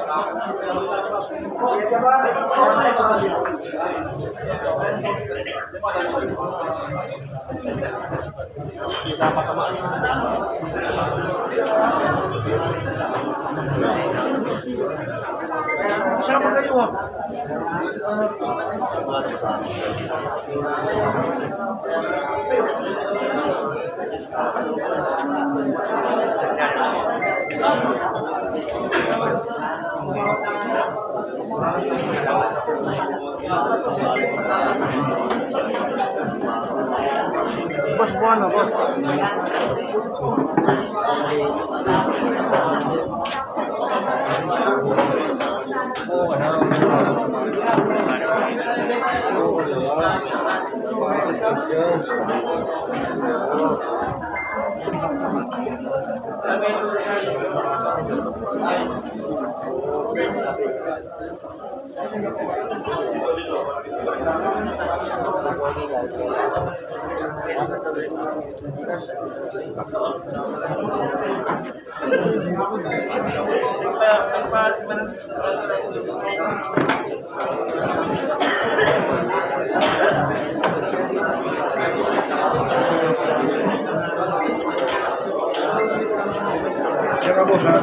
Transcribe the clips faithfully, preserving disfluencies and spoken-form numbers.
Siapa kayo? Bos buana bos. Oh, ada. Jaga bos ha.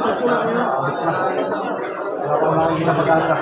Wala pa naman na pag-asa.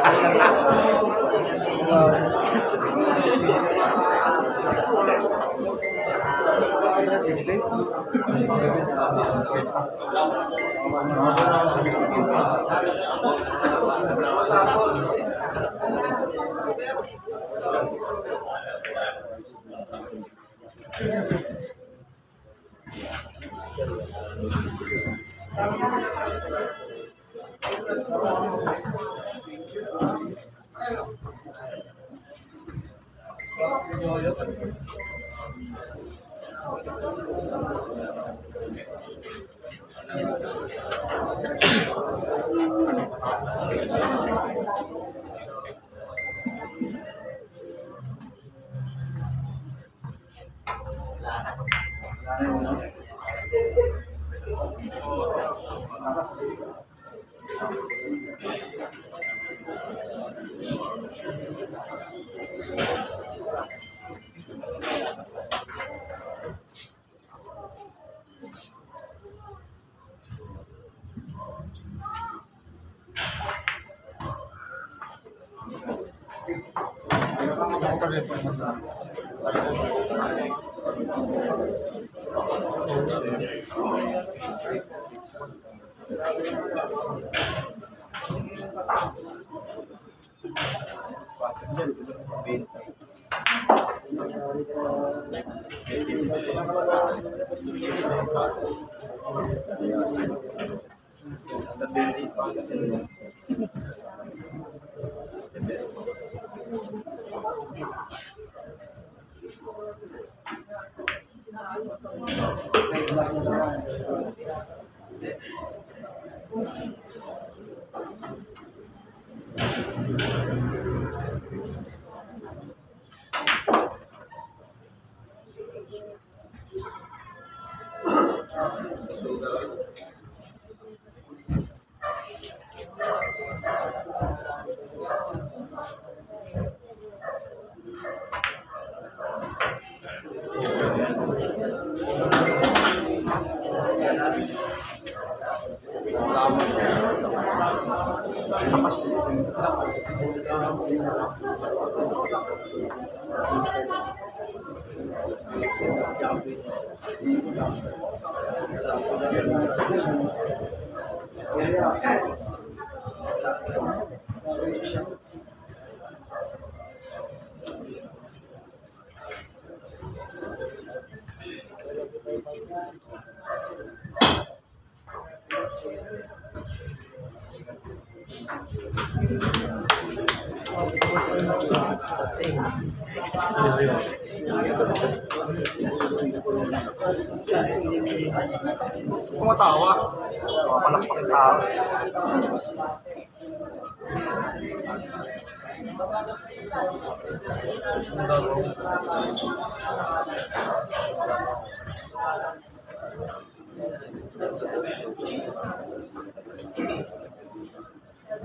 Tumatawa. Mapalakpak yung tao.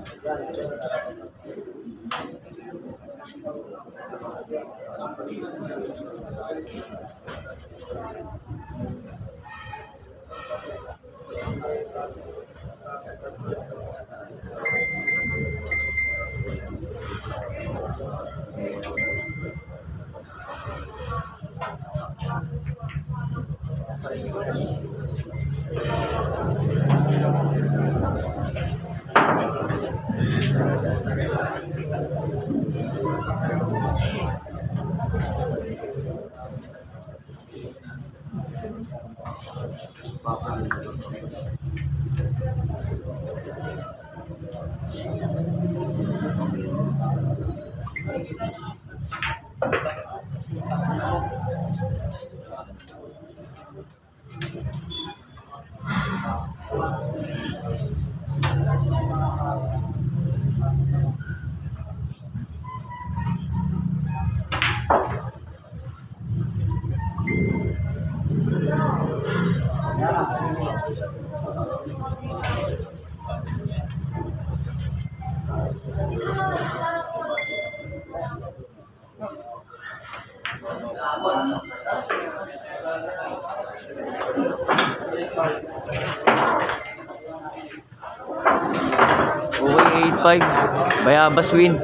Okay, eight five. Bayabas win.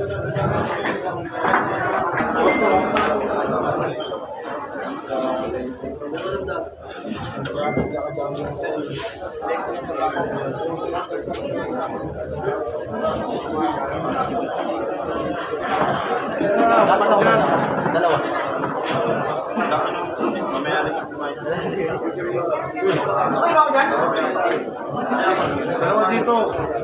Dapat ako na. Dalawa. Dalawa dito.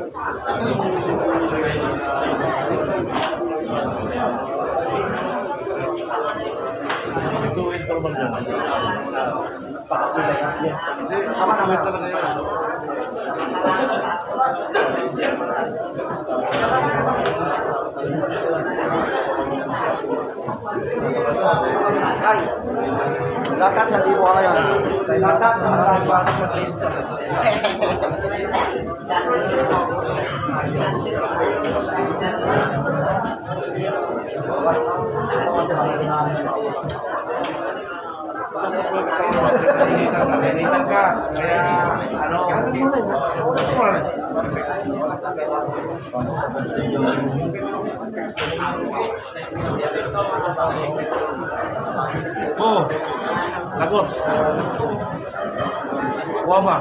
Ito ito naman yan. Tama naman talaga yan. Ay, lakat sa libo ka yan. Lakat sa maraming bata sa testa. Nalitan ka, kaya ano, oh, lagot. Wama.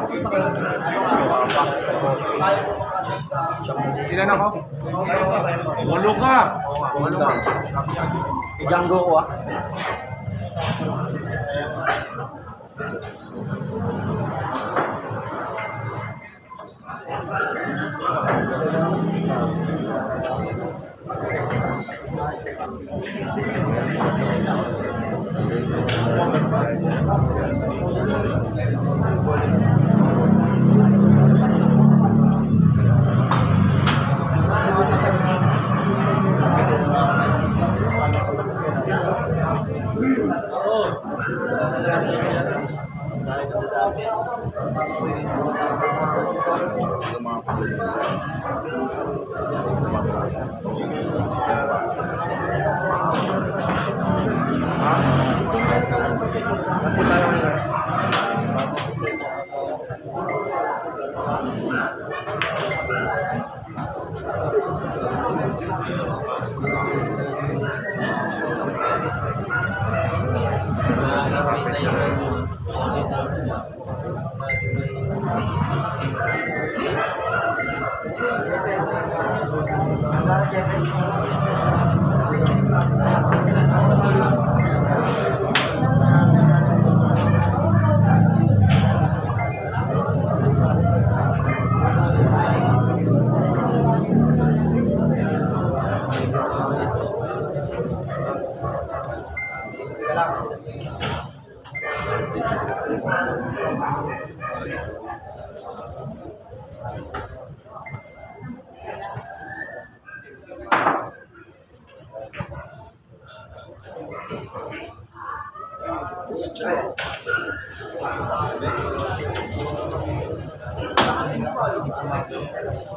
Ilan ako? Walo ka. Walo ka. Ijanggo ko ah.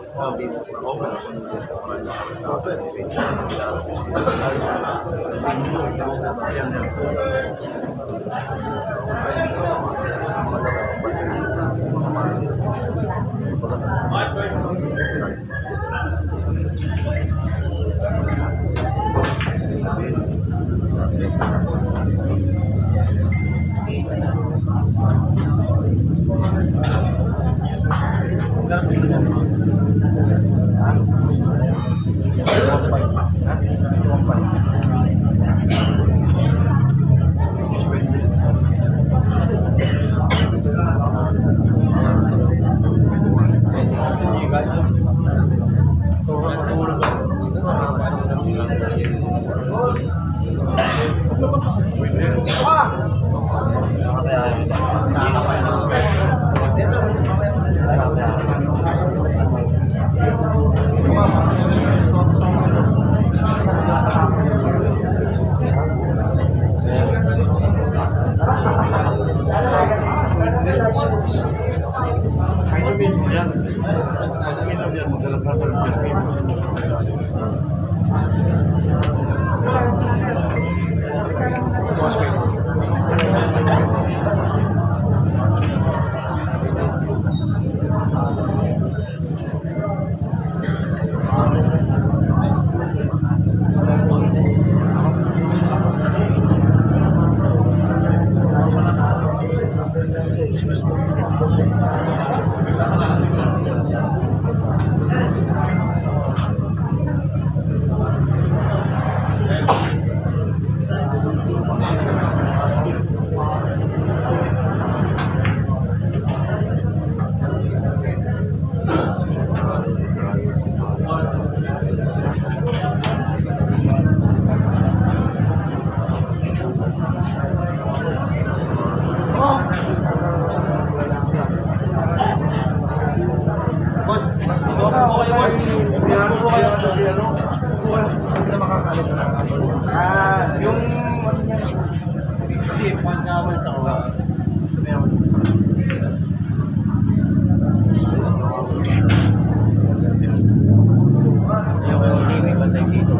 Boss, ito ako po kayo, boss. Biyano po kayo. Biyano. Hindi na makakalit na. Ah, yung... Kasi, pagkaman sa kawa. Meron. Yung hindi may patay dito.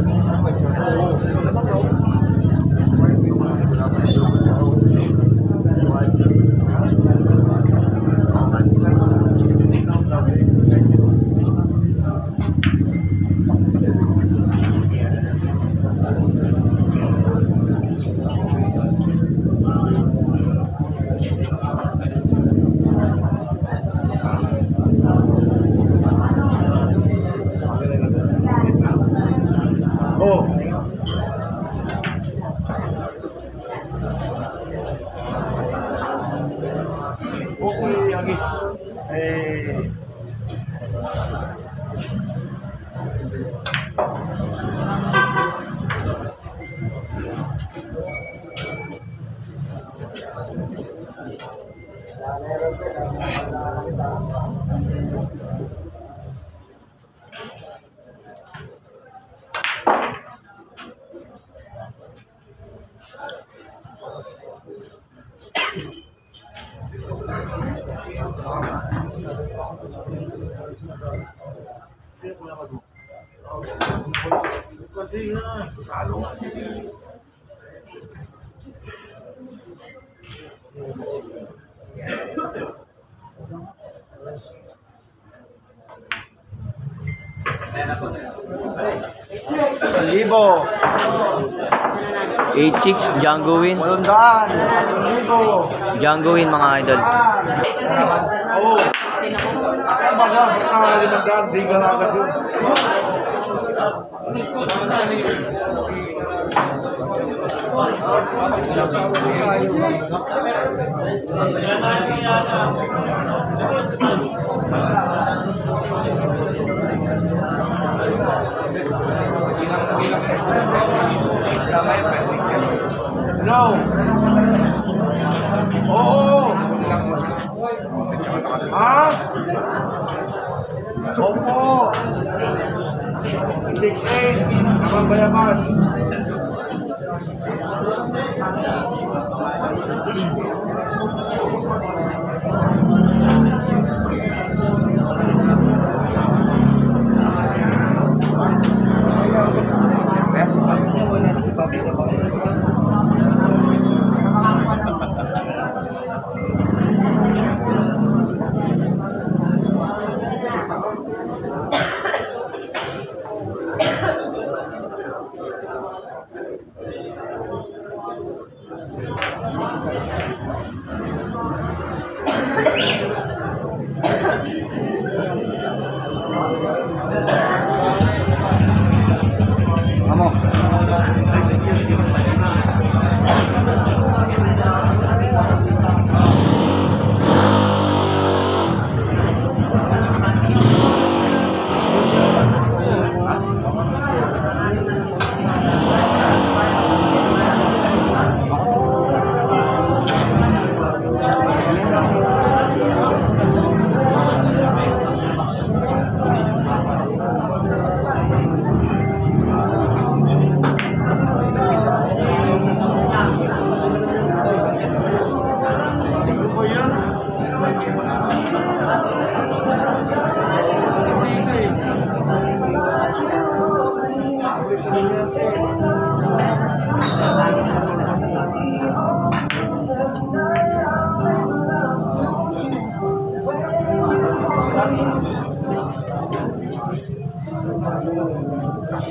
Oh. Okay, Agis. Eh. Libo. eight six, Django Win. Walong daan. Libo. Django Win mga idol. Oo. Kaya baga, baka limang daan, di ka lang agad yun. No. Oo. Ha? Opo. six eight. Abang Bayaban.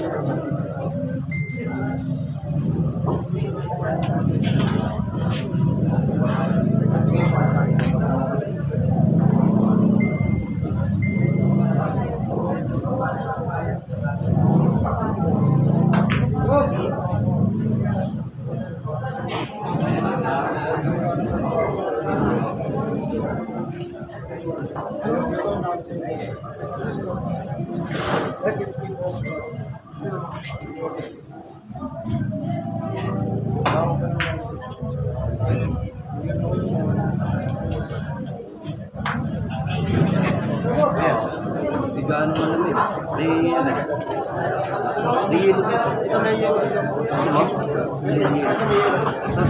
Di gaano malamig. Di ano? Di yelo. Ito may yelo. Kasi mo? Kasi may yelo.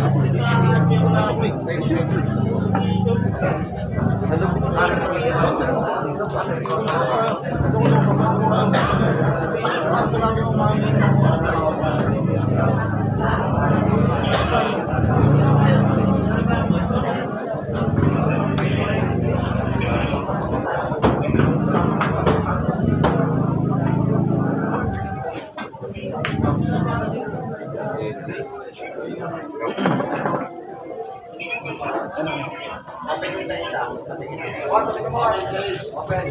Open yung isa-isa. Open mo ang isa-isa. Open.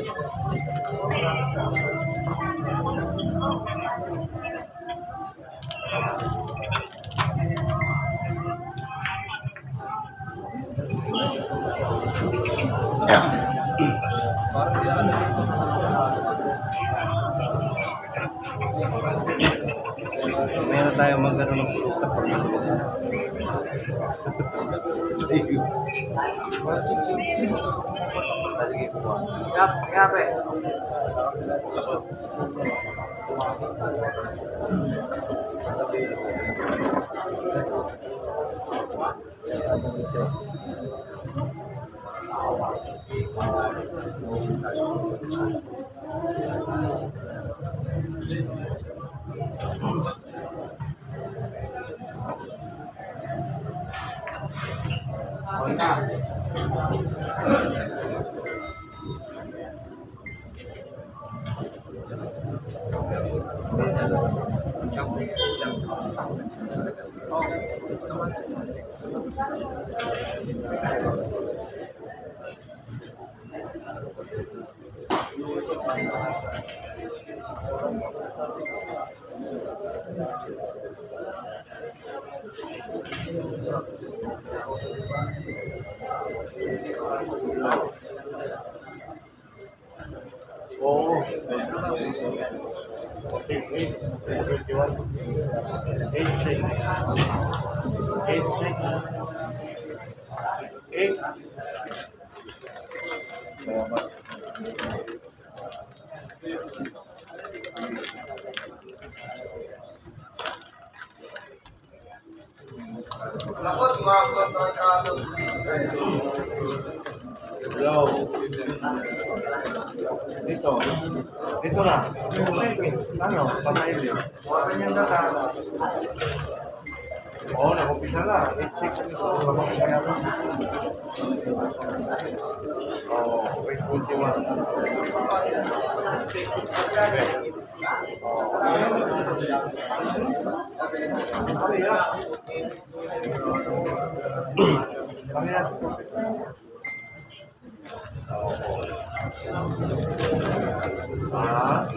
Meron tayong magano ng pulutan pag nalulog. Yap, yap eh. Oh, okay, eight, twenty-one, eight, six, eight, six, eight. Ako, sumakot sa kado. Hello. Dito. Dito na. Ano? Pamain din. Huwag niyang data. Oo, nakumpisa na. eight six ito. Oo, eight twenty-one. Ah.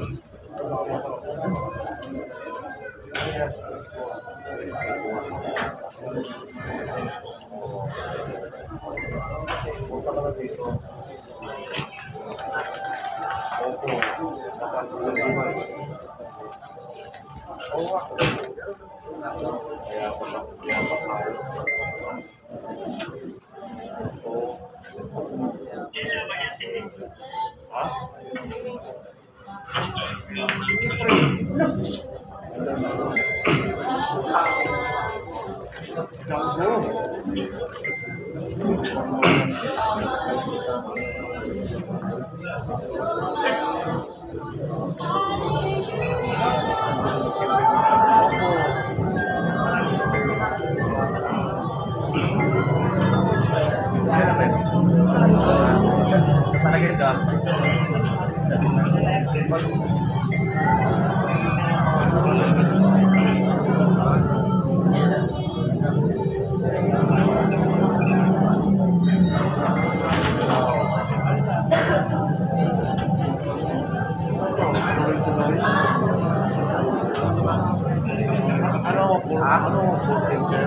Ah, ano? Full finger.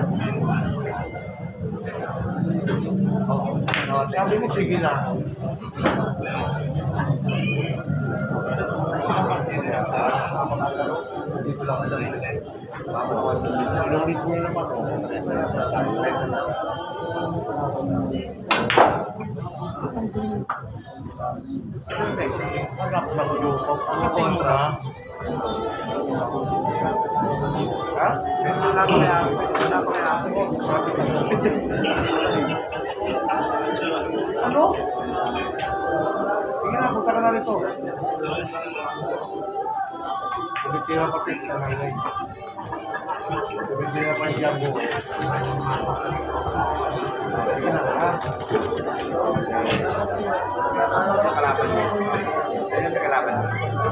Oh, sabi mo, sige na. Dito lang alam. Lulit mo naman. Anak na ko yung kontra. Ha? Wala ko kaya. Wala ko kaya. Ano? Sige na, punta ka na rito. Tumitira pa rin sa nanay. Tumitira pa yung jambo. Sige na, ha? Kalaban mo. Ayan na kalaban mo.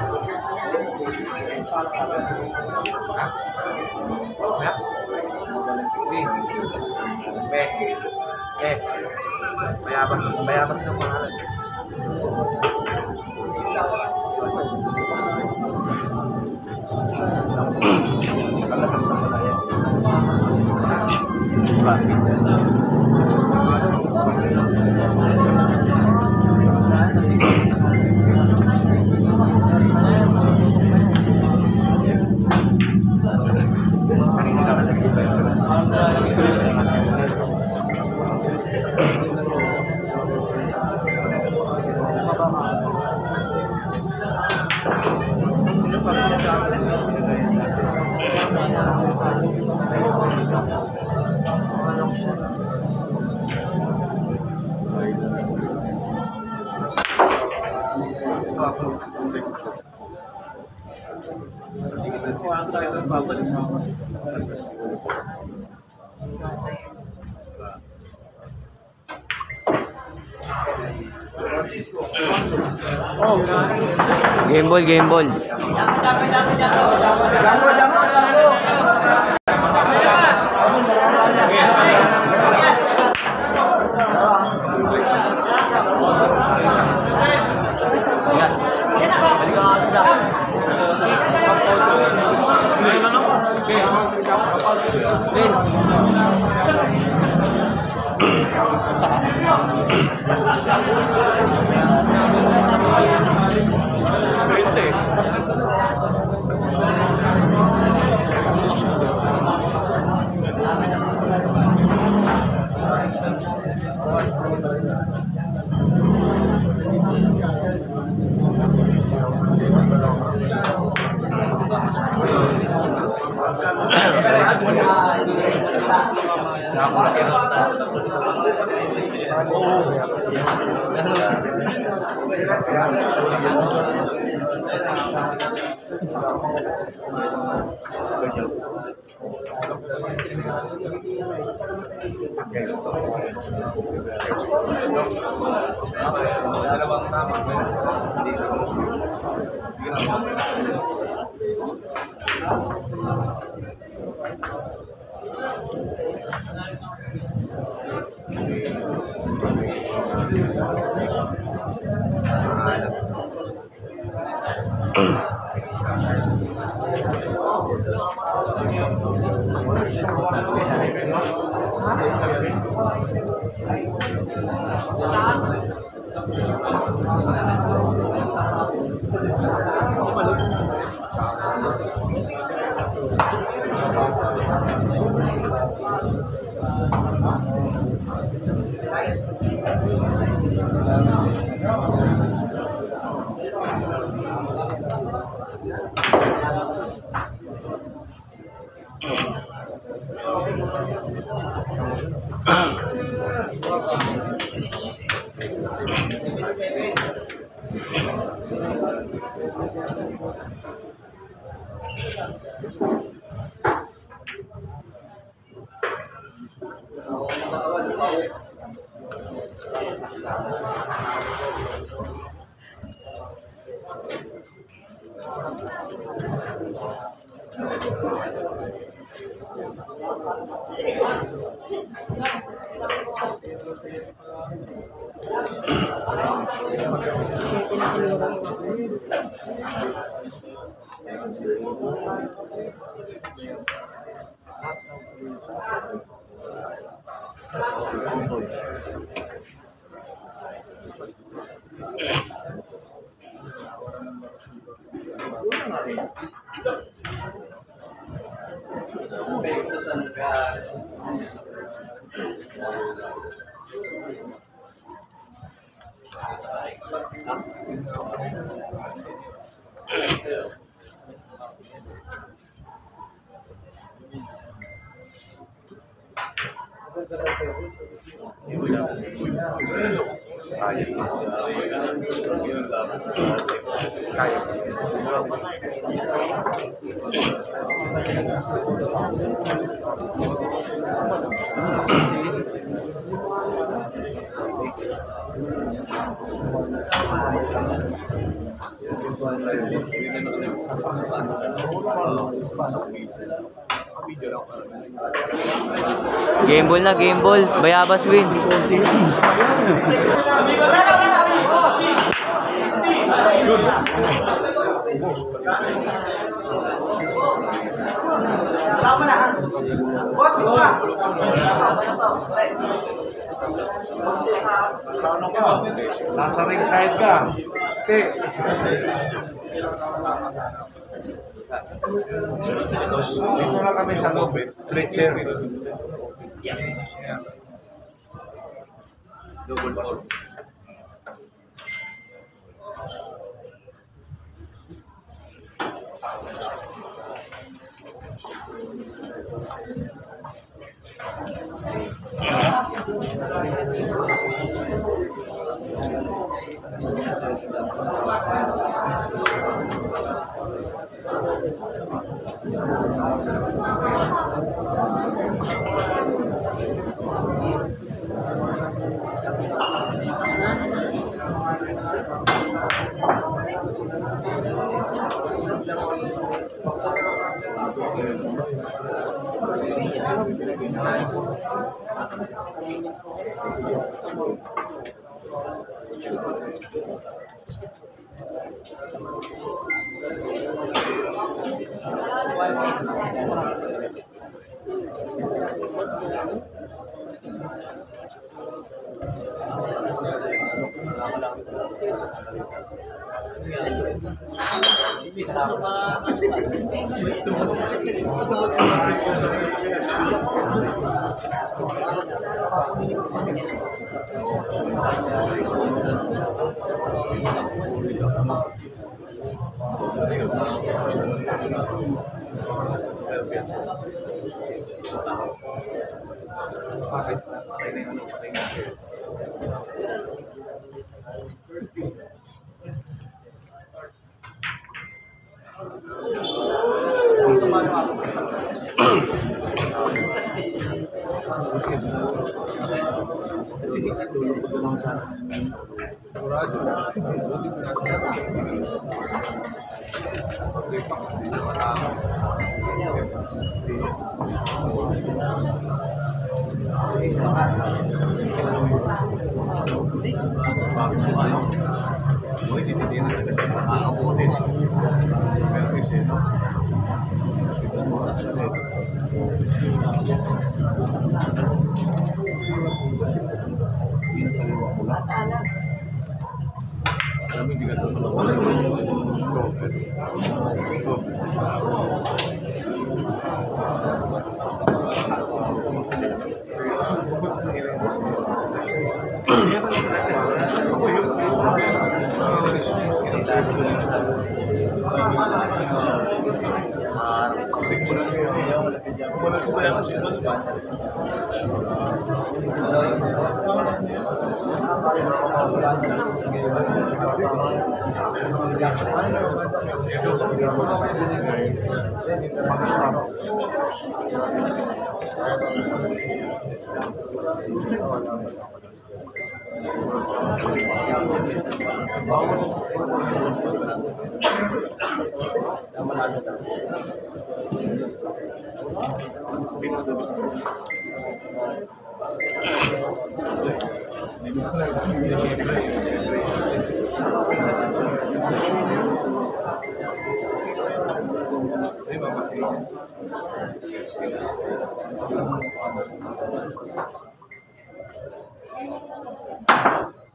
Ha? Ha? Be. Be. Mayaban. Mayaban ng pangalan. Kalabas na pala yan. Game ball, game ball. Game ball na, game ball. Bayabas win. Nasa ring side ka. Okay. Dito na kami sa loob eh. Bleacher. Double ball.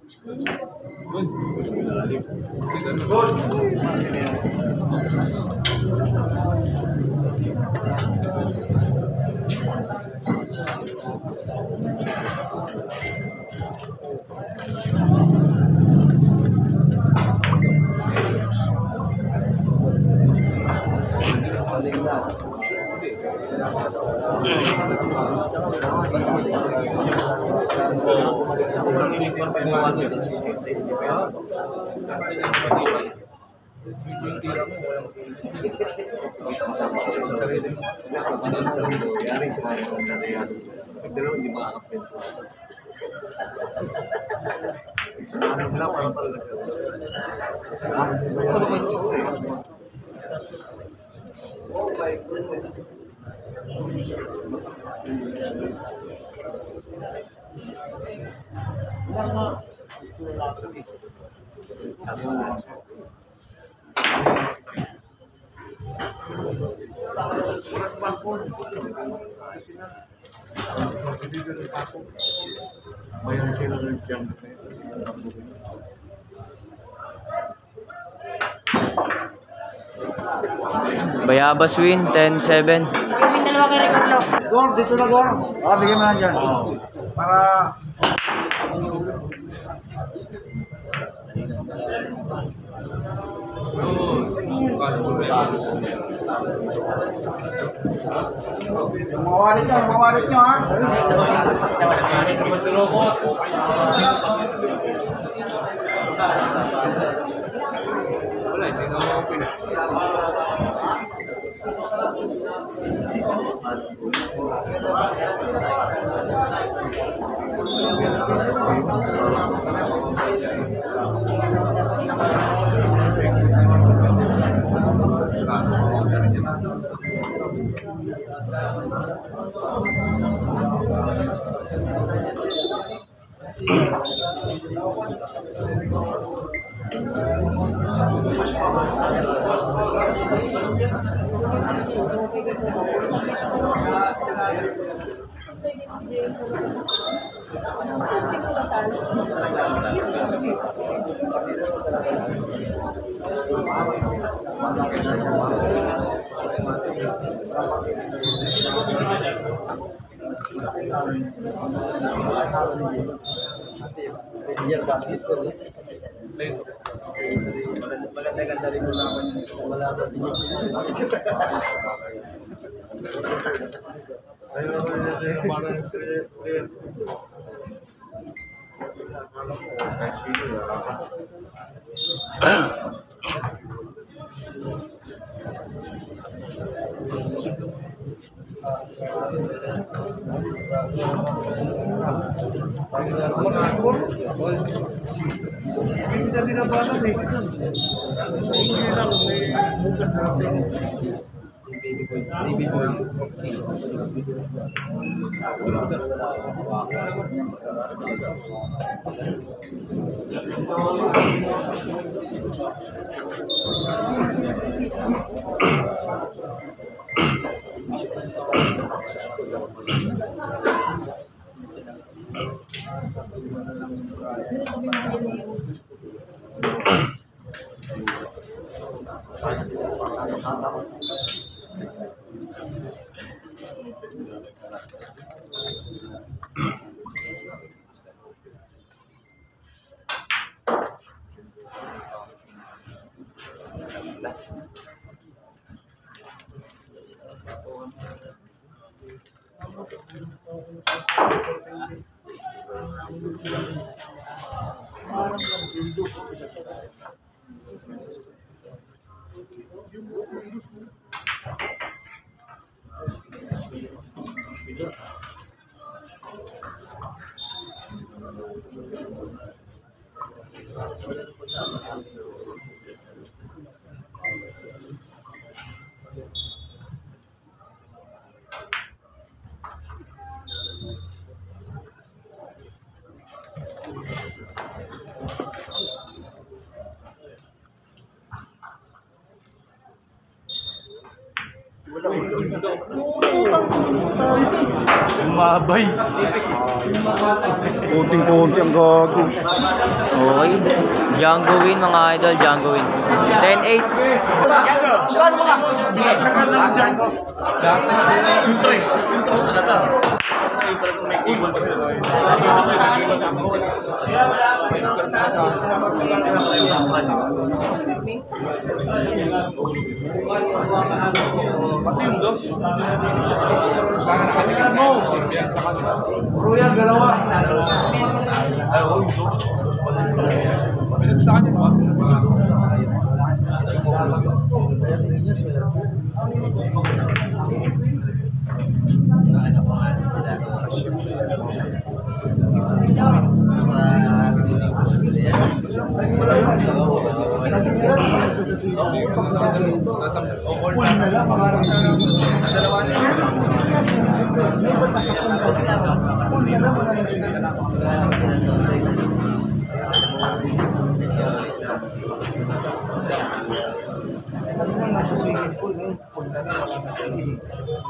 Oh my goodness. Bayabas win, ten seven. Yung dalawa kay Ricardo. Gor, dito na Gor. Ah, bigyan mo na dyan. Para... Yung mga walit nyo, yung mga walit nyo ha. Biar basket ko. Maganda-ganda rin naman wala sa tingin. Ayun naman yung hindi binabalan eh. Hindi lang may mugat natin. Baby boy. Umabay. Kunting-kunti ang gago. Okay. Django win mga idol, Django win. ten eight. Saan mo nga? Saka lang sa interest. Interest talaga. Pati yung dos. Sana nakalikan mo. Ruya, dalawa. Dalawa yung dos. Pinag sa kanya ba? Nasa swimming pool ngayon, punta na wala na swimming.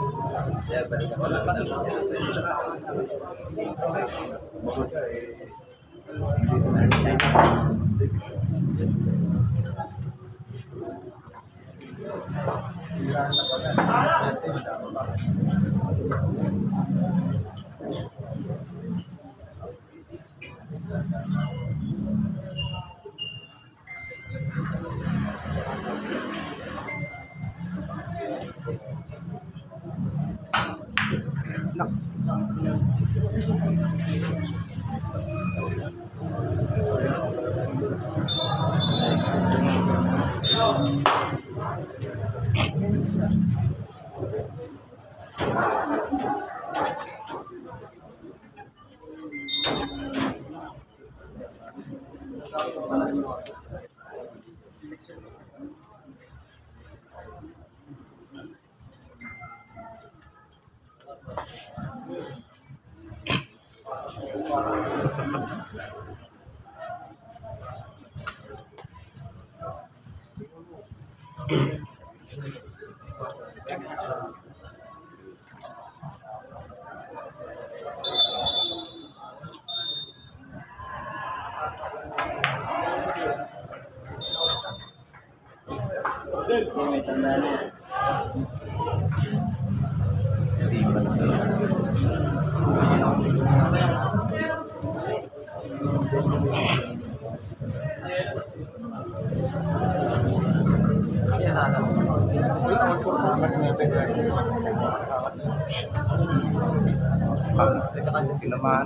Tinamaan.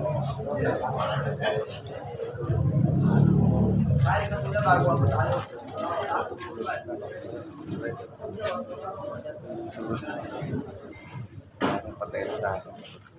Patay sa akin.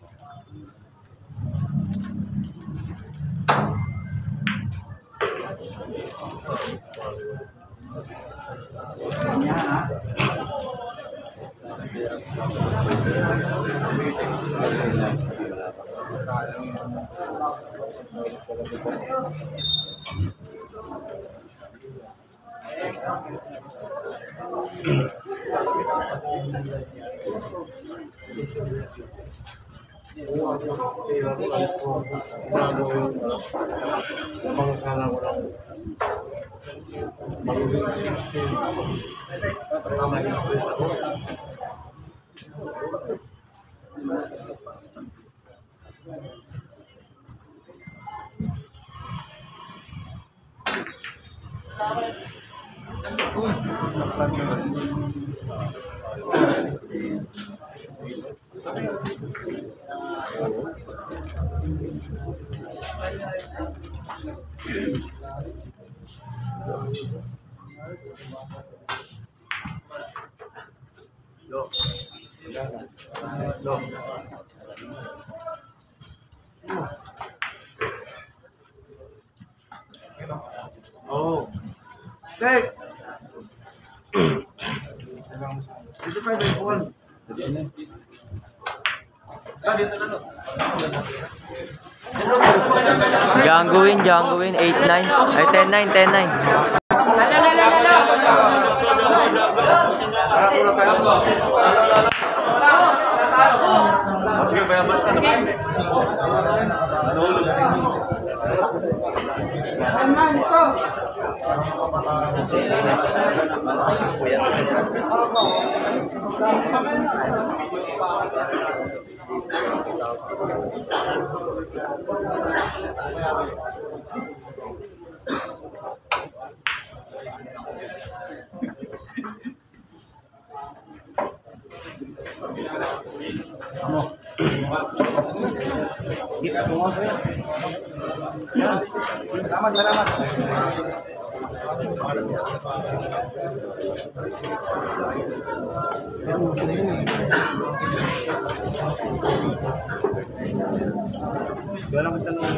Look. Look. Oh. Stay. Dito pa yung phone. Django win, Django win. eight nine. Ay, ten nine, ten nine. Para muna tayo. Sige, bayabas ka na. Salamat, salamat. Walang tanong.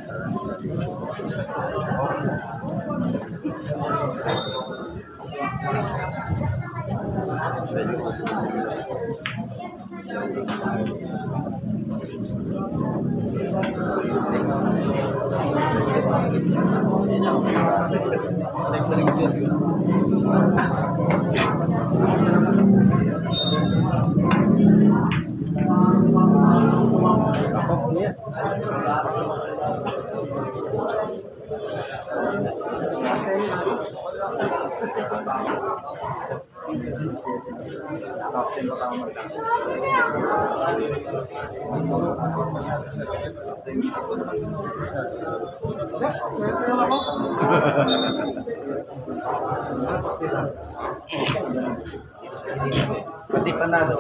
Pati panalo.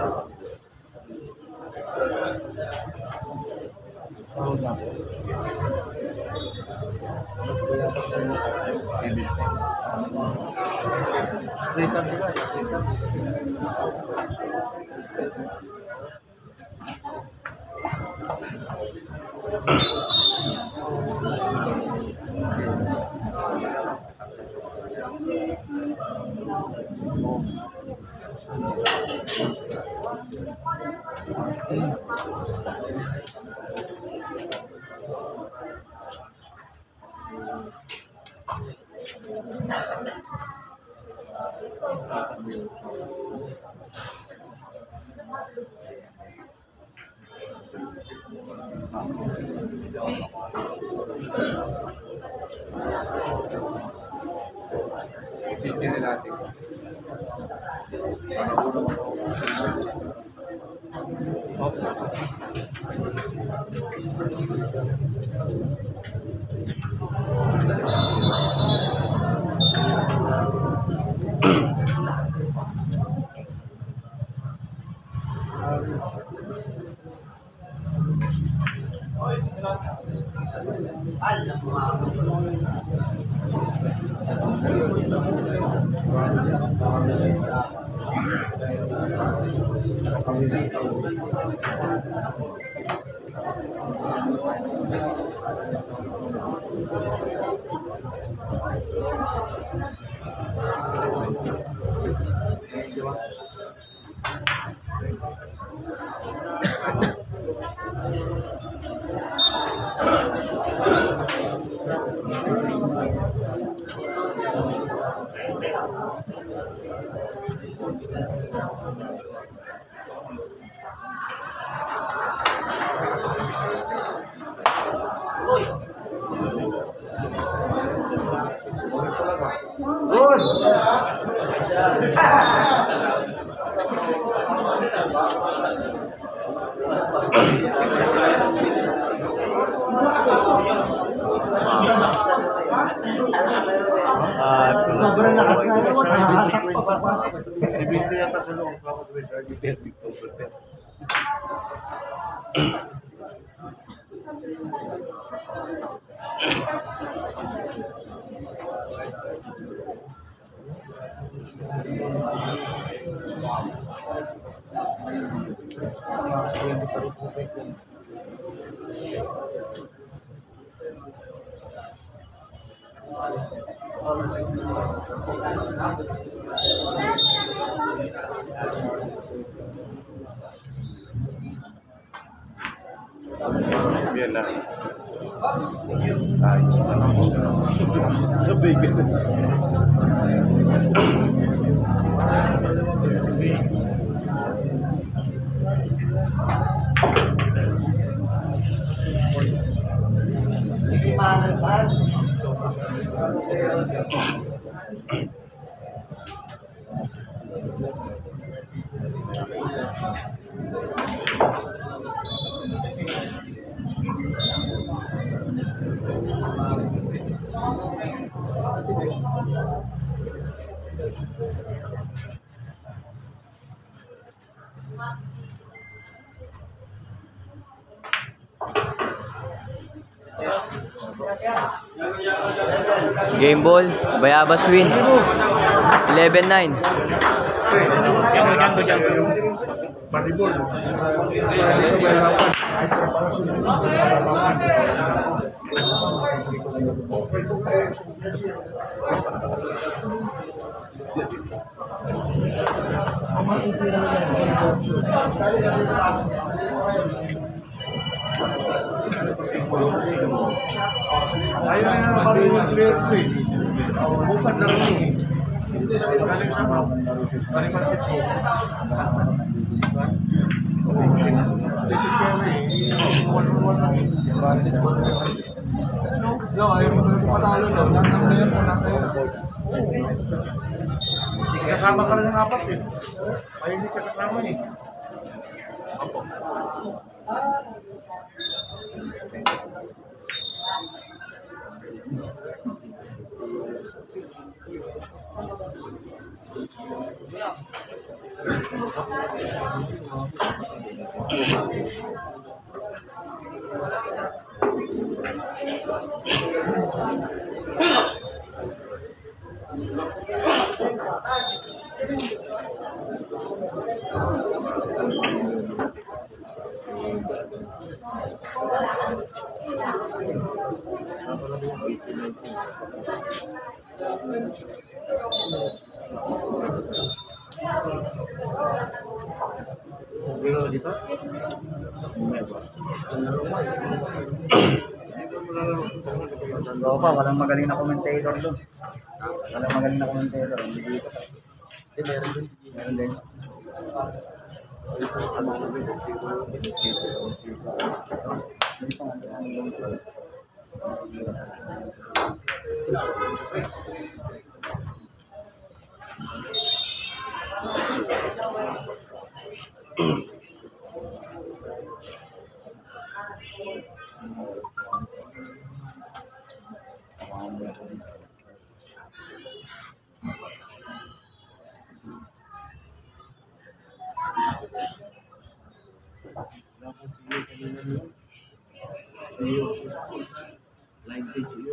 Sisinin natin. Sobrang lakas na ito. Nakahatak pa papasok. Si Binto yata sa loob. Kapag may target derby ko. Yan lang. Ayos na lang. Sabay ganun. Hindi mahanap. Game ball, Bayabas win. eleven nine. Paribol. Ayaw na naman paribol clear play. Bukan na rin eh. Galing sa mga paripansit ko. This is very one-on-one lang. No, ayaw mo talaga patalo daw. Nasa ngayon mo, nasa ngayon. Kasama ka rin ng apat eh. Ayaw hindi ka kasama eh. Apo. Yeah. Pero dito? Tropa, walang magaling na commentator doon. Walang magaling na commentator. Hindi dito. Eh, meron din. Meron din. Live video.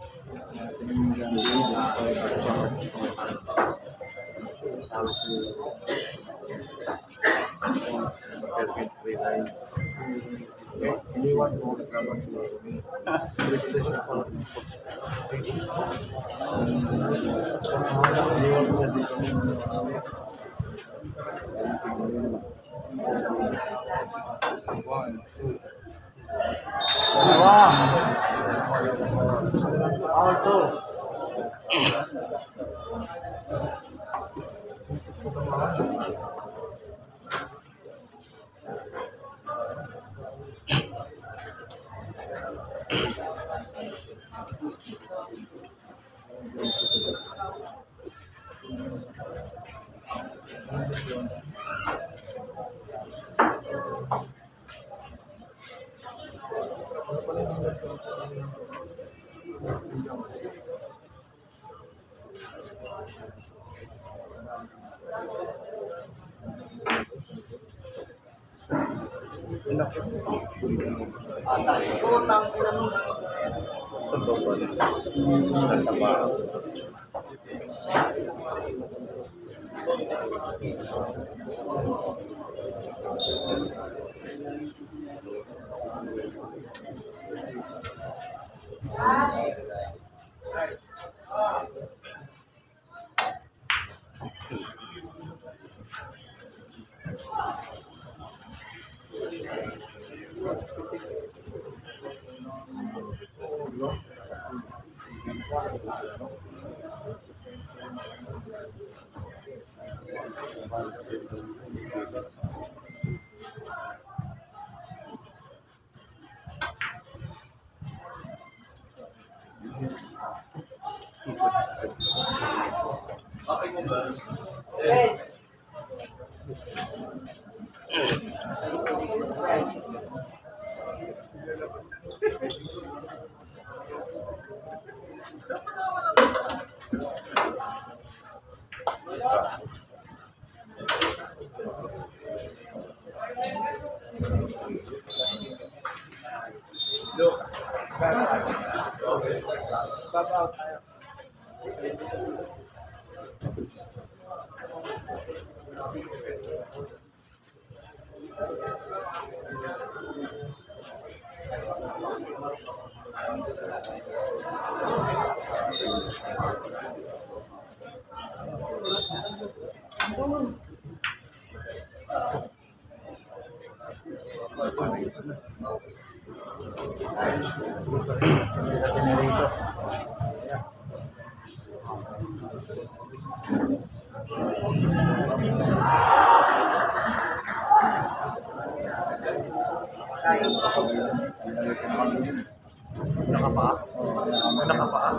Nakapaa. Nakapaa.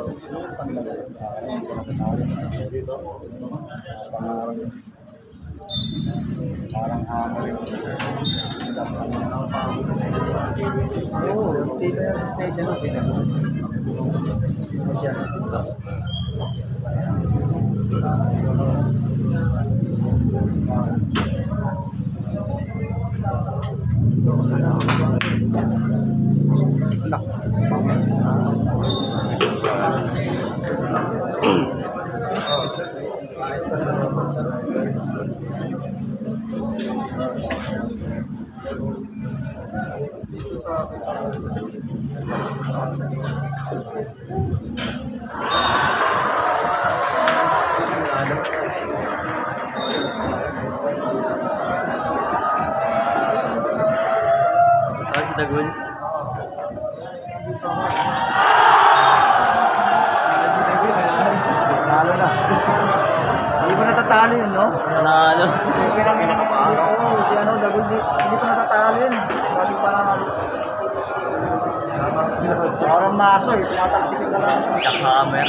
Parang hammer. Oo, stay there, stay dyan. Stay dyan. Ah, si Dagul. Talo na. Hindi pa natatalo yun, no? Panalo. Pinangin na dito. Si ano, Dagul, di- hindi pa natatalo yun. Lagi pa na. Parang maso eh. Tinataksikin ka lang. Jackhammer.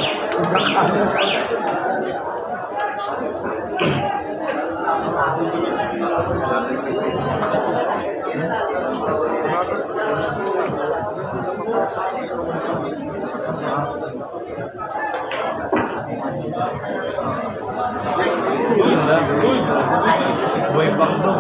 Boy bang dong.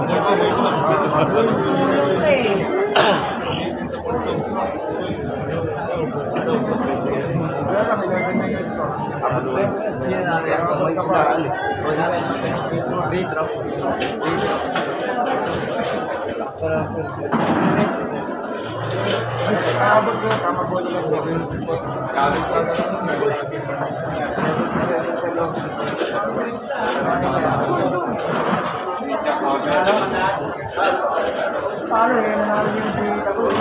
Paano eh, nanalo yung si Dagul.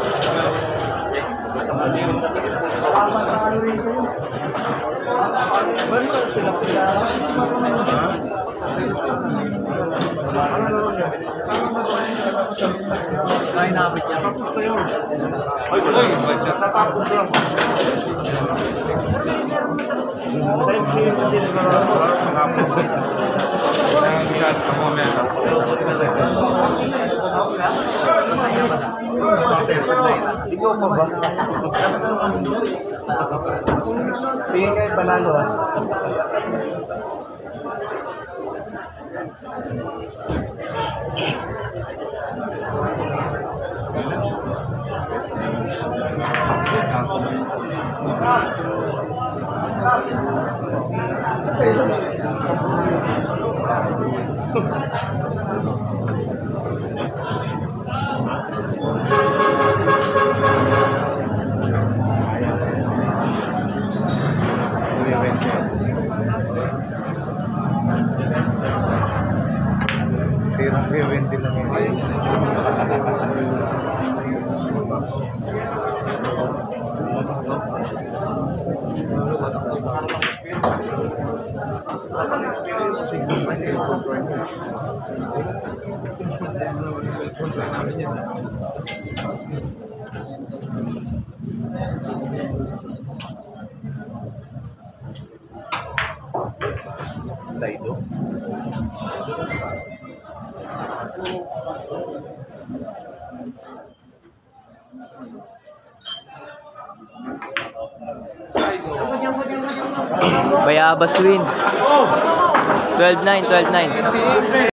Paano rin kayo? Ba't sila pala? Kasi si Mato na yun. Kaya nabit yan. Tapos kayo. Ay, wala yun. Natapos lang. Time frame kasi nagkakapos. Nang ginagawa ka mo meron. Ikaw pa ba? Tingin kayo panalo ah. Tirang twenty lang yun. Saido. Bayabas win. twelve nine, twelve nine.